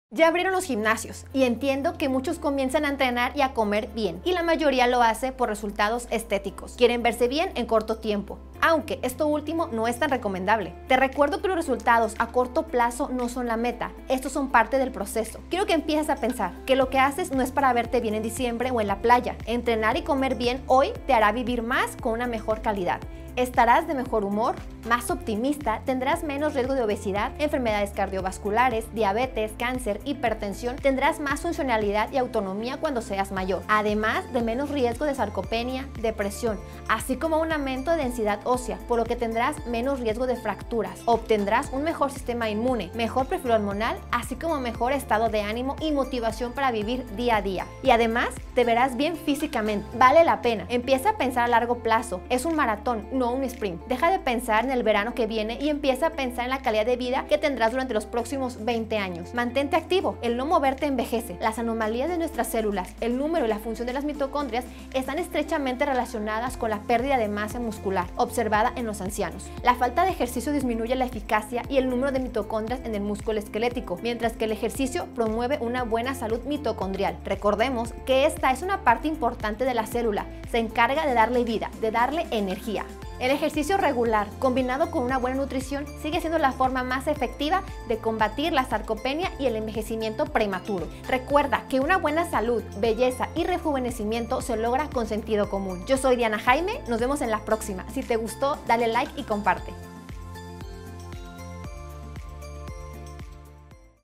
Ya abrieron los gimnasios y entiendo que muchos comienzan a entrenar y a comer bien, y la mayoría lo hace por resultados estéticos. Quieren verse bien en corto tiempo, aunque esto último no es tan recomendable. Te recuerdo que los resultados a corto plazo no son la meta, estos son parte del proceso. Quiero que empieces a pensar que lo que haces no es para verte bien en diciembre o en la playa. Entrenar y comer bien hoy te hará vivir más con una mejor calidad. Estarás de mejor humor, más optimista, tendrás menos riesgo de obesidad, enfermedades cardiovasculares, diabetes, cáncer, hipertensión, tendrás más funcionalidad y autonomía cuando seas mayor, además de menos riesgo de sarcopenia, depresión, así como un aumento de densidad ósea, por lo que tendrás menos riesgo de fracturas. Obtendrás un mejor sistema inmune, mejor perfil hormonal, así como mejor estado de ánimo y motivación para vivir día a día. Y además, te verás bien físicamente. Vale la pena. Empieza a pensar a largo plazo. Es un maratón, no un sprint. Deja de pensar en el verano que viene y empieza a pensar en la calidad de vida que tendrás durante los próximos 20 años. Mantente activo. El no moverte envejece. Las anomalías de nuestras células, el número y la función de las mitocondrias están estrechamente relacionadas con la pérdida de masa muscular observada en los ancianos. La falta de ejercicio disminuye la eficacia y el número de mitocondrias en el músculo esquelético, mientras que el ejercicio promueve una buena salud mitocondrial. Recordemos que esta es una parte importante de la célula. Se encarga de darle vida, de darle energía. El ejercicio regular, combinado con una buena nutrición, sigue siendo la forma más efectiva de combatir la sarcopenia y el envejecimiento prematuro. Recuerda que una buena salud, belleza y rejuvenecimiento se logra con sentido común. Yo soy Diana Jaime, nos vemos en la próxima. Si te gustó, dale like y comparte.